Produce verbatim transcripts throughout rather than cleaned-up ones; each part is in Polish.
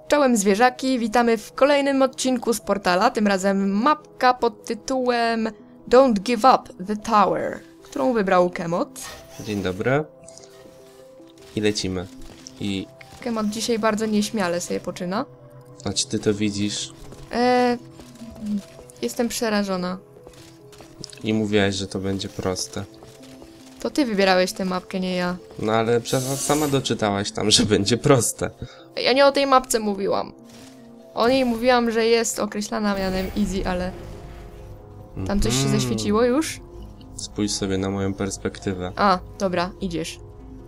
Czołem zwierzaki, witamy w kolejnym odcinku z portala, tym razem mapka pod tytułem Don't Give Up the Tower, którą wybrał Kemot. Dzień dobry. I lecimy. I... Kemot dzisiaj bardzo nieśmiale sobie poczyna. A czy ty to widzisz? Eee, jestem przerażona. I mówiłaś, że to będzie proste. To ty wybierałeś tę mapkę, nie ja. No ale przecież sama doczytałaś tam, że będzie proste. Ja nie o tej mapce mówiłam. O niej mówiłam, że jest określana mianem easy, ale... Tam coś się Mm. zaświeciło już? Spójrz sobie na moją perspektywę. A, dobra, idziesz.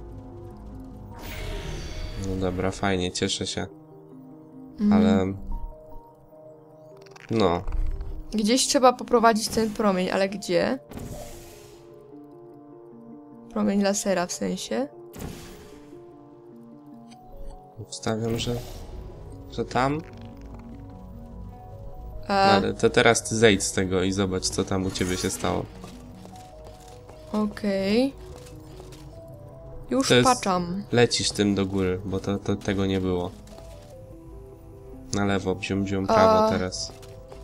No dobra, fajnie, cieszę się. Mm. Ale... No. Gdzieś trzeba poprowadzić ten promień, ale gdzie? Promień lasera w sensie? Wstawiam, że... Że tam? No, A, ale to teraz ty zejdź z tego i zobacz, co tam u ciebie się stało. okej. Już To jest- patrzam. Lecisz tym do góry, bo to, to tego nie było. Na lewo, bzium, bzium, A. prawo teraz.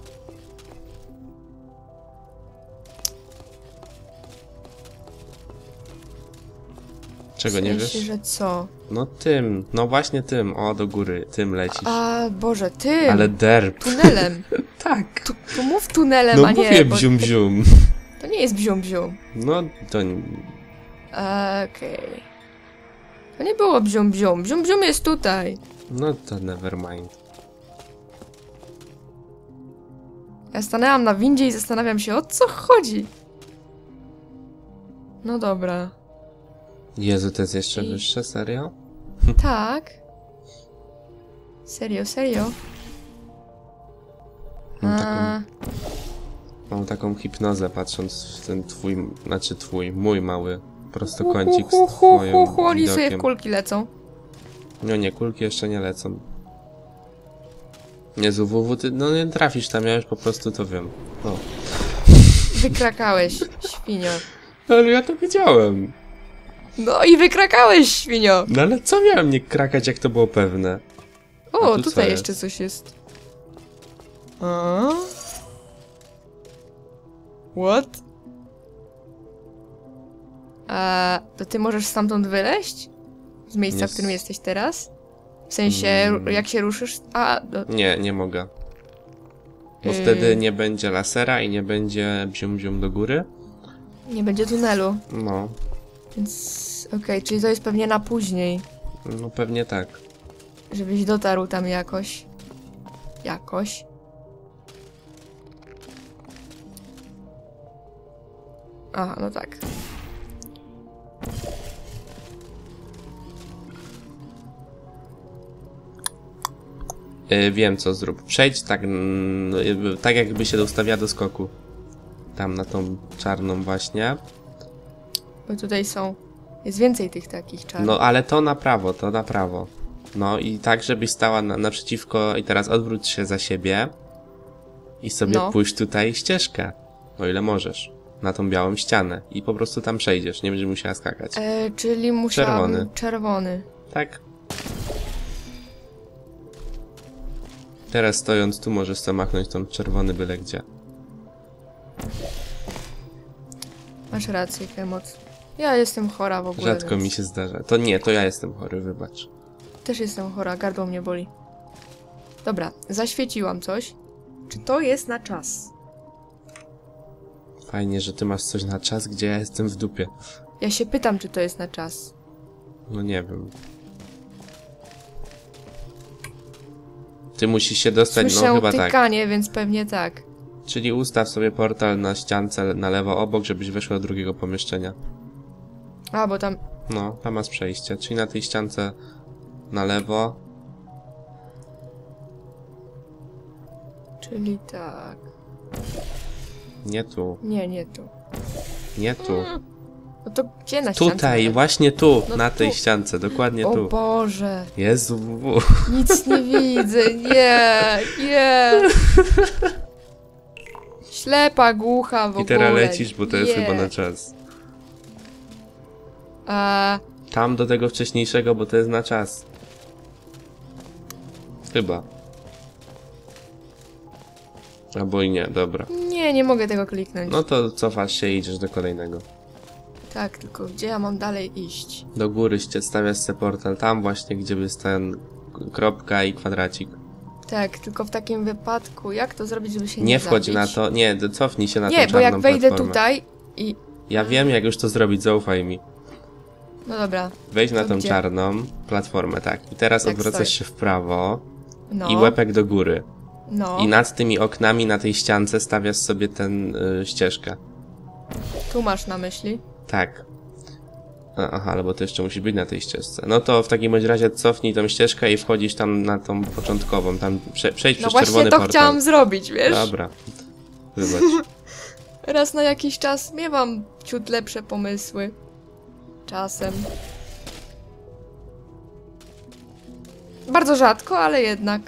Czego w nie sensie, wiesz? że co? No tym, no właśnie tym, o do góry, tym lecisz. A, Boże, ty! Ale derp. Tunelem! Tak. Tu, tu mów tunelem, No a nie... mówię bo bzium, bzium. To nie jest bzium bzium. No to... Okej. To nie było bzium bzium. Bzium bzium jest tutaj. No to never mind. Ja stanęłam na windzie i zastanawiam się, o co chodzi. No dobra. Jezu, to jest jeszcze I- wyższe, serio? Tak. Serio, serio. Mam A, taką, mam taką hipnozę patrząc w ten twój, znaczy twój, mój mały prostokącik hu, hu, z hu, twoim hu, hu, oni sobie w widokiem. kulki lecą. No nie, kulki jeszcze nie lecą. Jezu, W W, ty no nie trafisz tam, ja już po prostu to wiem. O. Wykrakałeś, świnio. Ale ja to wiedziałem. No i wykrakałeś, świnio. No ale co miałem nie krakać, jak to było pewne? A O, tu co tutaj jest? jeszcze coś jest. A? What? A to ty możesz stamtąd wyleźć? Z miejsca, Nie w którym s- jesteś teraz? W sensie, Mm. ru- jak się ruszysz... A, no, Nie, nie mogę. Bo Yy. wtedy nie będzie lasera i nie będzie bzium bzium do góry. nie będzie tunelu. No, Więc... Okej, czyli to jest pewnie na później. no pewnie tak. Żebyś dotarł tam jakoś. Jakoś. Aha, no tak. Yy, wiem co zrób. Przejdź tak, mm, jakby- tak jakby się ustawia do skoku. Tam na tą czarną właśnie. Bo tutaj są... Jest więcej tych takich czarnych. No ale to na prawo, to na prawo. No i tak, żebyś stała na, naprzeciwko i teraz odwróć się za siebie. I sobie No. pójść tutaj ścieżkę. O ile możesz. Na tą białą ścianę. I po prostu tam przejdziesz, nie będziesz musiała skakać. E, czyli musiałam... Czerwony. Czerwony. Tak. Teraz stojąc tu możesz sobie machnąć tą czerwony byle gdzie. Masz rację, Kemot. Ja jestem chora w ogóle. Rzadko więc... mi się zdarza. To nie, to ja jestem chory, wybacz. Też jestem chora, gardło mnie boli. Dobra, zaświeciłam coś. Czy to jest na czas? Fajnie, że ty masz coś na czas, gdzie ja jestem w dupie. Ja się pytam, czy to jest na czas. No nie wiem. Ty musisz się dostać, Słyszę no chyba tak. tykanie, więc pewnie tak. Czyli ustaw sobie portal na ściance na lewo obok, żebyś weszła do drugiego pomieszczenia. A, bo tam... No, tam masz przejście. Czyli na tej ściance na lewo. Czyli tak... Nie tu, Nie, nie tu. nie tu. No to gdzie na ściance? Tutaj, właśnie tu, No na tu. tej ściance, dokładnie O tu. Boże, Jezu, W W. nic nie widzę, nie, nie. Ślepa, głucha w ogóle. I teraz lecisz, bo to jest nie. chyba na czas. A, Tam do tego wcześniejszego, bo to jest na czas. Chyba. Albo i nie, dobra. Nie, nie mogę tego kliknąć. No to cofasz się i idziesz do kolejnego. Tak, tylko gdzie ja mam dalej iść? Do góry ście- stawiasz sobie portal, tam właśnie, gdzie jest ten kropka i kwadracik. Tak, tylko w takim wypadku, jak to zrobić, żeby się nie Nie wchodź zabić? na to, nie, cofnij się na tą Nie, czarną bo jak wejdę platformę. tutaj i... Ja wiem, jak już to zrobić, zaufaj mi. No dobra. Wejdź na To tą gdzie? czarną platformę, tak. I teraz Jak odwracasz stoi? się w prawo No, i łepek do góry. no. I nad tymi oknami na tej ściance stawiasz sobie ten y, ścieżkę. Tu masz na myśli. Tak. A, aha, ale bo to jeszcze musi być na tej ścieżce. No to w takim bądź razie cofnij tą ścieżkę i wchodzisz tam na tą początkową. Tam prze, przejdź No przez właśnie czerwony to portal. chciałam zrobić, wiesz? Dobra. Wybacz. Raz na jakiś czas miewam ciut lepsze pomysły. Czasem. Bardzo rzadko, ale jednak.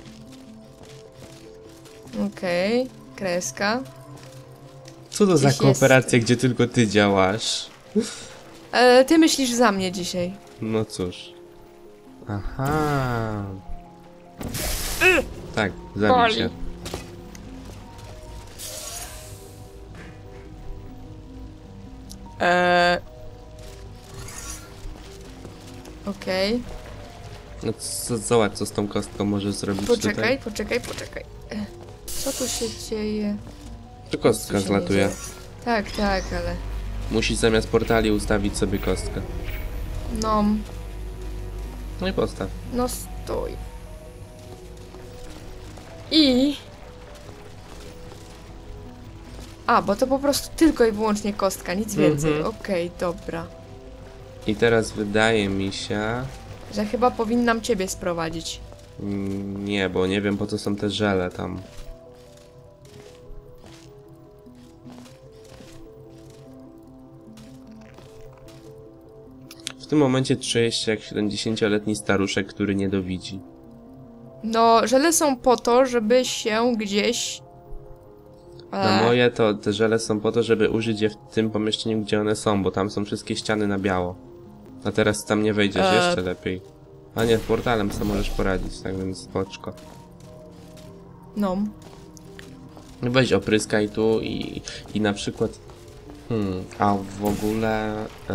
Okej, okay. Kreska. Co to za Gdzieś kooperacja, gdzie tylko ty działasz? E, ty myślisz za mnie dzisiaj. No cóż. Aha. Tak, zabij Boli. się. Eee... Okej. No co, zobacz, co z tą kostką możesz zrobić Poczekaj, tutaj. poczekaj, poczekaj. E, Co tu się dzieje? Tu Co kostka się nie zlatuje. dzieje? Tak, tak, ale... Musisz zamiast portali ustawić sobie kostkę. No, No i postaw. no stój. I... A, bo to po prostu tylko i wyłącznie kostka, nic więcej. Mhm. Okej, dobra. I teraz wydaje mi się... Że chyba powinnam ciebie sprowadzić. Mm, Nie, bo nie wiem po co są te żele tam. W tym momencie czujesz się jak siedemdziesięcioletni staruszek, który nie dowidzi. No, żele są po to, żeby się gdzieś... Na E, moje to te żele są po to, żeby użyć je w tym pomieszczeniu, gdzie one są, bo tam są wszystkie ściany na biało. A teraz tam nie wejdziesz, Eee. jeszcze lepiej. A nie, portalem sobie możesz poradzić, tak więc spoczko. No. Weź opryskaj tu i, i na przykład... Hmm, a w ogóle... E,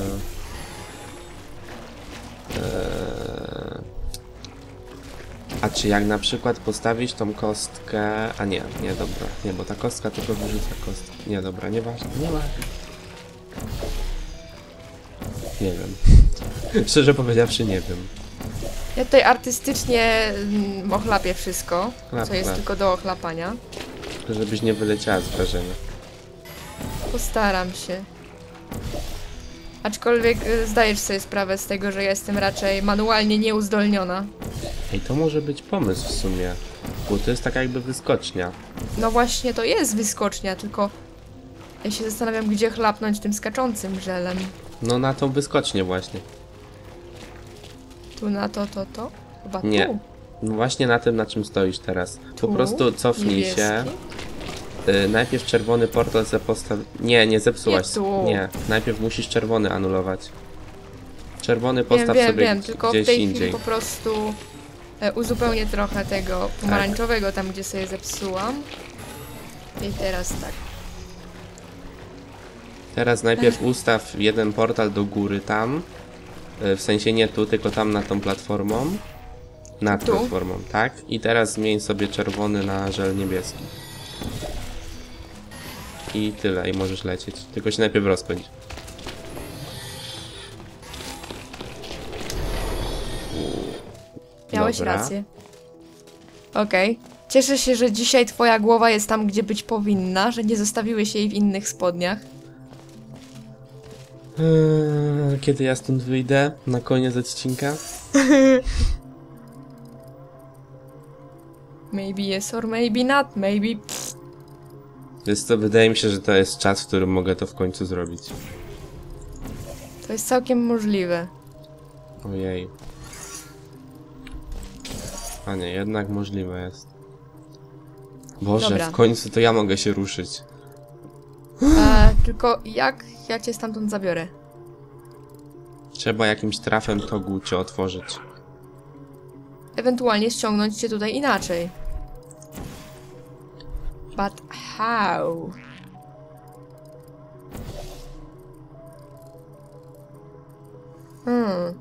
e, a czy jak na przykład postawić tą kostkę... A nie, nie, dobra. Nie, bo ta kostka tylko wyrzuca kostkę. Nie, dobra, nieważne, nieważne. Nie wiem. Szczerze powiedziawszy, nie wiem. Ja tutaj artystycznie mm, ochlapię wszystko, Chlap, co jest chlap. tylko do ochlapania. Żebyś nie wyleciała z wrażenia. Postaram się. Aczkolwiek y, zdajesz sobie sprawę z tego, że jestem raczej manualnie nieuzdolniona. Ej, to może być pomysł w sumie. Bo to jest taka jakby wyskocznia. No właśnie, to jest wyskocznia, tylko ja się zastanawiam, gdzie chlapnąć tym skaczącym żelem. No na tą wyskocznię właśnie. Tu na to, to, to? Chyba Nie. tu. No właśnie na tym, na czym stoisz teraz. Po Tu? prostu cofnij Niebieski? się. Y, najpierw czerwony portal se postaw... Nie, nie zepsułaś. Nie tu. Nie, najpierw musisz czerwony anulować. Czerwony Wiem, postaw wiem, sobie wiem, gdzieś tylko w tej indziej. chwili po prostu e, uzupełnię trochę tego pomarańczowego tam, gdzie sobie zepsułam. I teraz tak. Teraz najpierw ustaw jeden portal do góry tam. Y, w sensie nie tu, tylko tam nad tą platformą. Nad Tu? platformą, tak? I teraz zmień sobie czerwony na żel niebieski. I tyle, i możesz lecieć. Tylko się najpierw rozpędź. Miałeś Dobra. rację. Okej. Cieszę się, że dzisiaj twoja głowa jest tam, gdzie być powinna, że nie zostawiłeś jej w innych spodniach. Eee, kiedy ja stąd wyjdę? Na koniec odcinka? Maybe yes or maybe not, maybe... Więc to wydaje mi się, że to jest czas, w którym mogę to w końcu zrobić. To jest całkiem możliwe. Ojej. A nie, jednak możliwe jest. Boże, Dobra. w końcu to ja mogę się ruszyć. E, tylko jak ja cię stamtąd zabiorę? Trzeba jakimś trafem to gucie otworzyć. ewentualnie ściągnąć cię tutaj inaczej. But how? Hmm.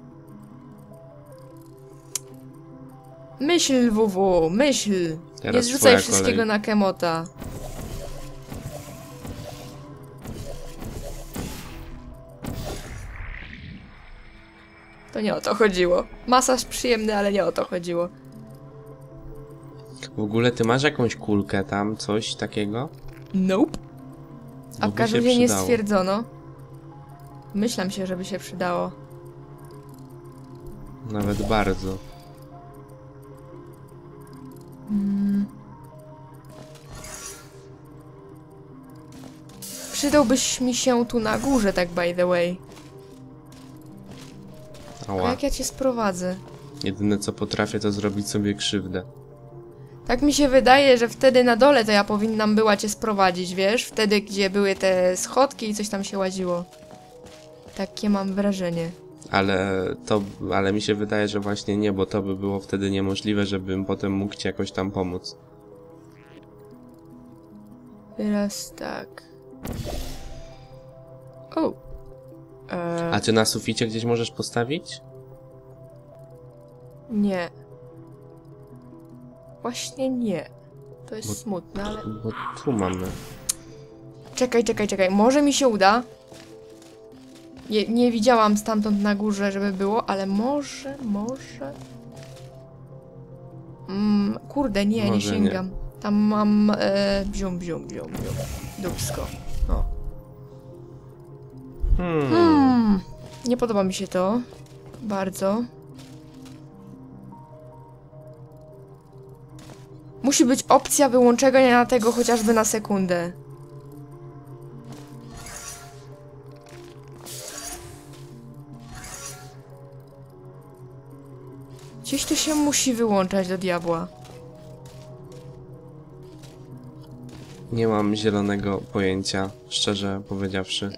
Myśl, W W, myśl. Teraz Nie zrzucaj twoja wszystkiego kolej. na Kemota. To nie o to chodziło. Masaż przyjemny, ale nie o to chodziło. W ogóle ty masz jakąś kulkę tam, coś takiego? Nope. A Bo w by każdym się razie nie przydało. stwierdzono. Myślę się, żeby się przydało. Nawet bardzo. Mm. Przydałbyś mi się tu na górze, tak by the way. A Ała. jak ja cię sprowadzę? Jedyne co potrafię to zrobić sobie krzywdę. Tak mi się wydaje, że wtedy na dole to ja powinnam była cię sprowadzić, wiesz? Wtedy, gdzie były te schodki i coś tam się łaziło. Takie mam wrażenie. Ale to, ale mi się wydaje, że właśnie nie, bo to by było wtedy niemożliwe, żebym potem mógł ci jakoś tam pomóc. Teraz tak. O. Eee, A ty na suficie gdzieś możesz postawić? nie. Właśnie nie. To jest Bo- smutne, ale... Bo tu mamy. Czekaj, czekaj, czekaj. Może mi się uda. Nie, nie widziałam stamtąd na górze, żeby było, ale może, może... Mm, kurde, nie, nie Może sięgam. Tam mam... E, bzium, bzium, bzium, bzium. Dupsko. O. Hmm. Hmm. Nie podoba mi się to. Bardzo. Musi być opcja wyłączenia tego chociażby na sekundę. Gdzieś to się musi wyłączać do diabła. Nie mam zielonego pojęcia, szczerze powiedziawszy.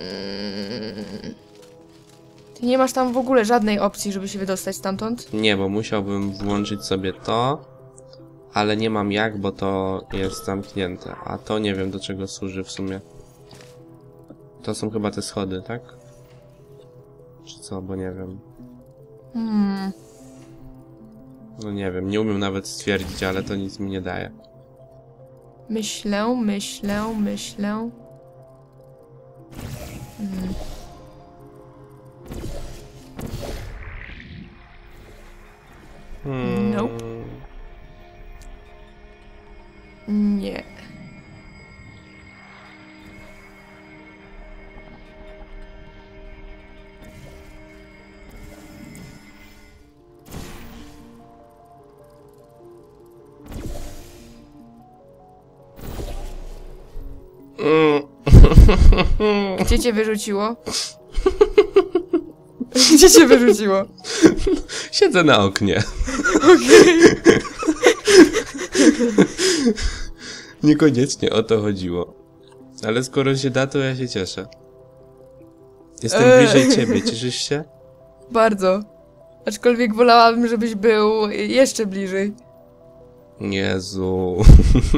Ty nie masz tam w ogóle żadnej opcji, żeby się wydostać stamtąd? Nie, bo musiałbym włączyć sobie to, ale nie mam jak, bo to jest zamknięte. A to nie wiem do czego służy w sumie. To są chyba te schody, tak? Czy co, bo nie wiem. Hmm. No nie wiem, nie umiem nawet stwierdzić, ale to nic mi nie daje. Myślę, myślę, myślę. Hmm. Hmm. Nope. Nie. Gdzie cię wyrzuciło? Gdzie cię wyrzuciło? Siedzę na oknie. Okej. Niekoniecznie o to chodziło. Ale skoro się da, to ja się cieszę. Jestem Eee. bliżej ciebie, cieszysz się? Bardzo. Aczkolwiek wolałabym, żebyś był jeszcze bliżej. Jezu.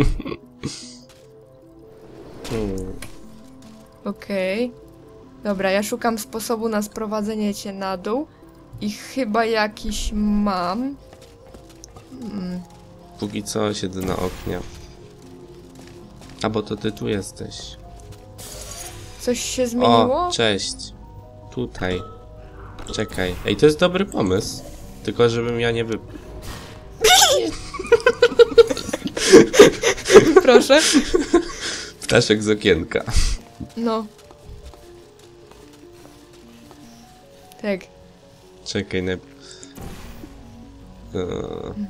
hmm. Okej. Dobra, ja szukam sposobu na sprowadzenie cię na dół. I chyba jakiś mam. Hmm. Póki co siedzę na oknie. A bo to ty tu jesteś. Coś się zmieniło? O, cześć. Tutaj. Czekaj. Ej, to jest dobry pomysł. Tylko żebym ja nie wy... Proszę. Ptaszek z okienka. No. Tak. Czekaj, najpierw... Eee.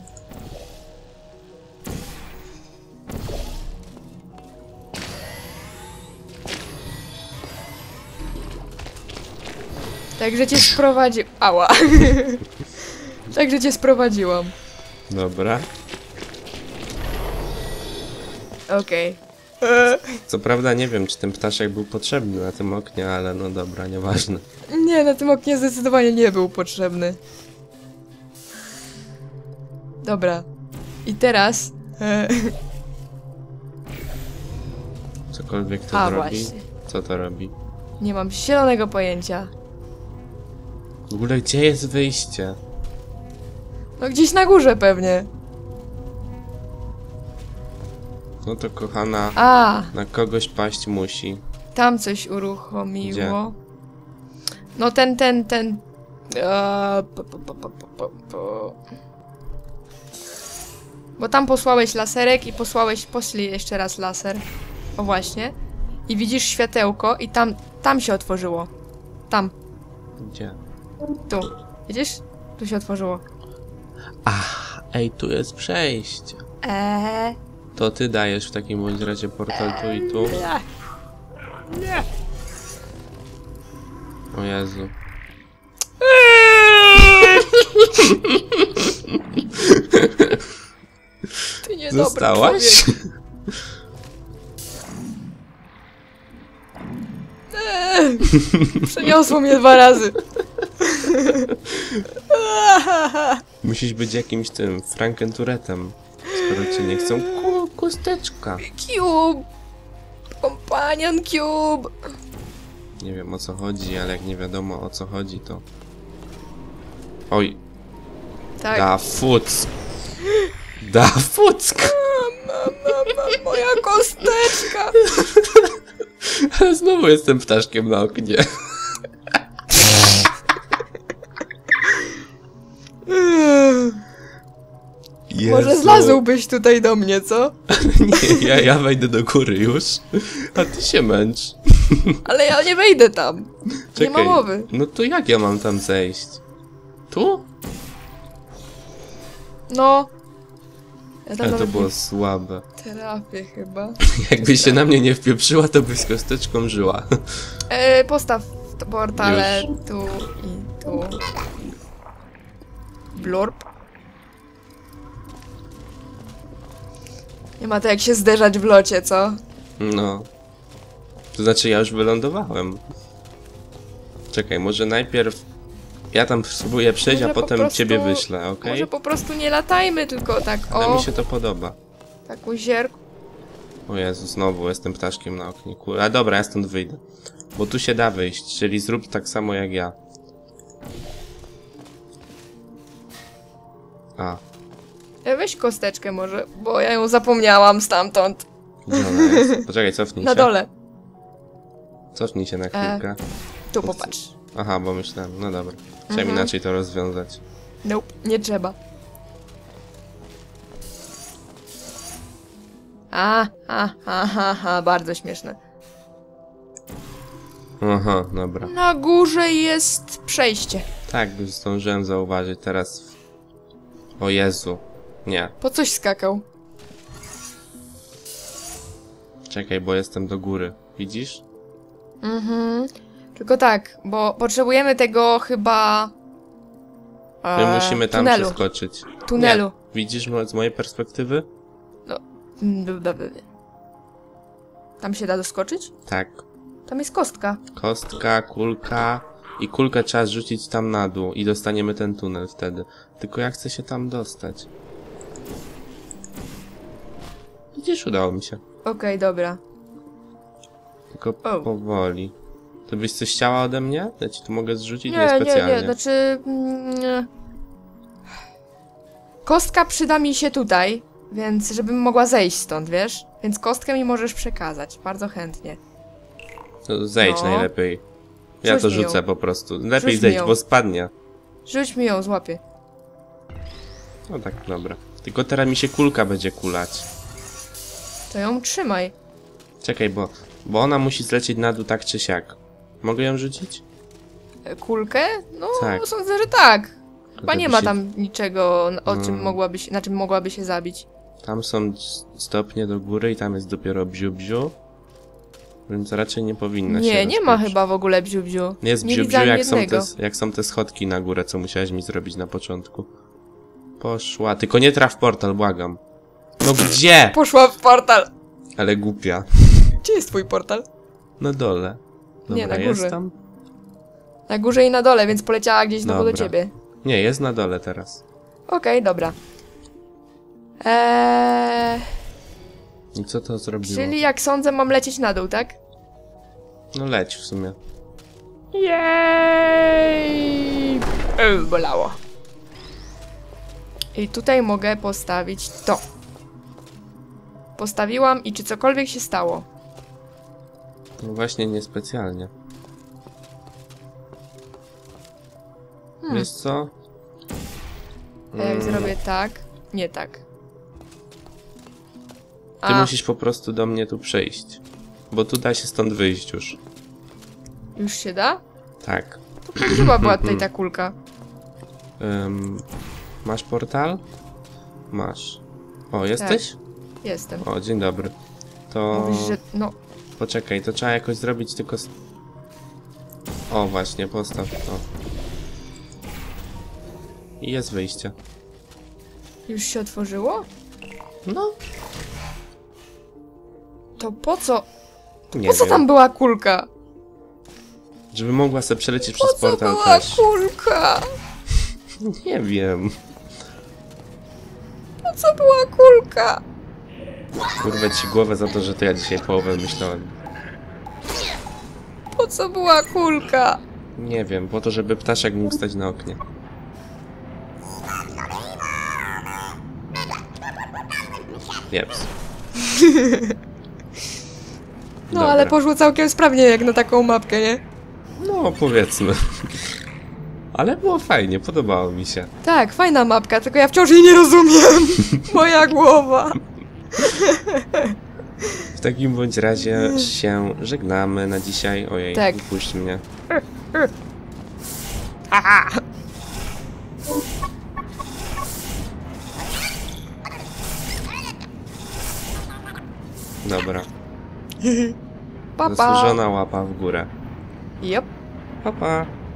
Także cię sprowadzi... Ała. Także cię sprowadziłam. Dobra. Okej. Okay. Co prawda nie wiem, czy ten ptaszek był potrzebny na tym oknie, ale no dobra, nieważne. Nie, na tym oknie zdecydowanie nie był potrzebny. Dobra. I teraz... E, Cokolwiek to A, robi. właśnie. Co to robi? nie mam zielonego pojęcia. W ogóle gdzie jest wyjście? No gdzieś na górze pewnie. No to kochana, A, na kogoś paść musi. tam coś uruchomiło. Gdzie? No ten, ten, ten... Eee, po, po, po, po, po, po. Bo tam posłałeś laserek i posłałeś, poszli jeszcze raz laser. O właśnie. I widzisz światełko i tam, tam się otworzyło. Tam, Gdzie? tu. Widzisz? Tu się otworzyło. Ach, ej, tu jest przejście. Eee. To ty dajesz w takim bądź razie portal tu i tu. Nie. Nie. O Jezu. Ty niedobry Zostałaś? człowiek. Eee. Przeniosło mnie dwa razy. Musisz być jakimś tym Frankenturetem. Skoro cię nie chcą. Ku, kusteczka. Cube! Companion Cube! Nie wiem o co chodzi, ale jak nie wiadomo o co chodzi, to... Oj, Tak. da fuck. Da fuck. Mama, moja kosteczka! Ale znowu jestem ptaszkiem na oknie. Jezu. Może zlazłbyś tutaj do mnie, co? Nie, ja, ja wejdę do góry już, a ty się męcz. Ale ja nie wejdę tam. Nie ma Czekaj, mowy. no to jak ja mam tam zejść? Tu? No. Ja tam Ale to nawet było nie słabe. trafię chyba. Jakbyś się na mnie nie wpieprzyła, to byś z kosteczką żyła. E, postaw to portale Już. tu i tu. Blurb. Nie ma to jak się zderzać w locie, co? No. To znaczy ja już wylądowałem. Czekaj, może najpierw ja tam spróbuję przejść, Może a po potem prostu- ciebie wyślę, okej? Może po prostu nie latajmy, tylko tak Ale o, mi się to podoba. tak uzierku. O Jezu, znowu jestem ptaszkiem na oknie. Kur- A dobra, ja stąd wyjdę. Bo tu się da wyjść, czyli zrób tak samo jak ja. A, E, weź kosteczkę może, bo ja ją zapomniałam stamtąd. gdzie ona jest? Poczekaj, cofnij Na się. dole. Cofnij się na chwilkę. Tu popatrz. Aha, bo myślałem, no dobra. Chciałem Mhm. inaczej to rozwiązać. Nope, nie trzeba. A, ha, ha, ha, ha, bardzo śmieszne. Aha, dobra. Na górze jest przejście. Tak, już zdążyłem zauważyć teraz. O Jezu. Nie, Po coś skakał. czekaj, bo jestem do góry. Widzisz? Mhm. Tylko tak, bo potrzebujemy tego chyba... My e, musimy tam tunelu. przeskoczyć. Tunelu. Nie. Widzisz mo- z mojej perspektywy? Mm, b- b- b- Tam się da doskoczyć? Tak. Tam jest kostka. Kostka, kulka i kulkę trzeba zrzucić tam na dół i dostaniemy ten tunel wtedy. Tylko ja chcę się tam dostać. Widzisz, udało mi się. Okej, dobra. Tylko O. powoli. To byś coś chciała ode mnie? Ja ci tu mogę zrzucić? Nie, nie, Niespecjalnie. nie, znaczy... Mm, nie. Kostka przyda mi się tutaj, więc żebym mogła zejść stąd, wiesz? Więc kostkę mi możesz przekazać, bardzo chętnie. To zejdź No. najlepiej. Ja Rzuć to mi ją. rzucę po prostu. Lepiej Rzuć mi zejdź, ją. bo spadnie. Rzuć mi ją, złapię. No tak, dobra. Tylko teraz mi się kulka będzie kulać. To ją trzymaj. Czekaj, bo, bo ona musi zlecieć na dół tak czy siak. Mogę ją rzucić? E, Kulkę? No, Tak. sądzę, że tak. Chyba To nie by ma się- tam niczego, o czym Hmm. mogłaby się, na czym mogłaby się zabić. Tam są s- stopnie do góry i tam jest dopiero bziu-bziu. Więc raczej nie powinna się Nie, nie ma rozpieprzyć. chyba w ogóle bziu-bziu. Jest nie bziu-bziu, widzę ani jak są, jednego. te, jak są te schodki na górę, co musiałeś mi zrobić na początku. Poszła, tylko nie traf portal, błagam. No gdzie? Poszła w portal. Ale głupia. Gdzie jest twój portal? Na dole. Dobra, Nie, na jest górze. tam? Na górze i na dole, więc poleciała gdzieś znowu do Dobra. ciebie. Nie, jest na dole teraz. Okej, dobra. Eee, I co to zrobiło? czyli jak sądzę, mam lecieć na dół, tak? No leć w sumie. Jej! Eee, bolało. I tutaj mogę postawić to. Postawiłam i czy cokolwiek się stało? No właśnie niespecjalnie. Hmm. Wiesz co? A jak Mm, zrobię tak? Nie tak. Ty A, musisz po prostu do mnie tu przyjść. Bo tu da się stąd wyjść już. już się da? Tak. Chyba była tutaj ta kulka. Ym, masz portal? Masz. O, jesteś? Jestem. O, dzień dobry. To... Mówisz, że... no... Poczekaj, to trzeba jakoś zrobić tylko... z- O, właśnie, postaw to. I jest wyjście. Już się otworzyło? No. To po co? Nie Po co wiem. tam była kulka? Żeby mogła sobie przelecieć Po przez co portal była też. kulka? Nie wiem. Po co była kulka? Urwę ci głowę za to, że to ja dzisiaj połowę myślałem. Po co była kulka? Nie wiem, po to, żeby ptaszek mógł stać na oknie. Jeps. No Dobra. ale poszło całkiem sprawnie jak na taką mapkę, nie? No, powiedzmy. Ale było fajnie, podobało mi się. Tak, fajna mapka, tylko ja wciąż jej nie rozumiem. Moja głowa. W takim bądź razie się żegnamy na dzisiaj. Ojej, Tak. wypuść mnie. Aha. Dobra. Pa, pa. Zasłużona łapa w górę. Yep. Pa, pa.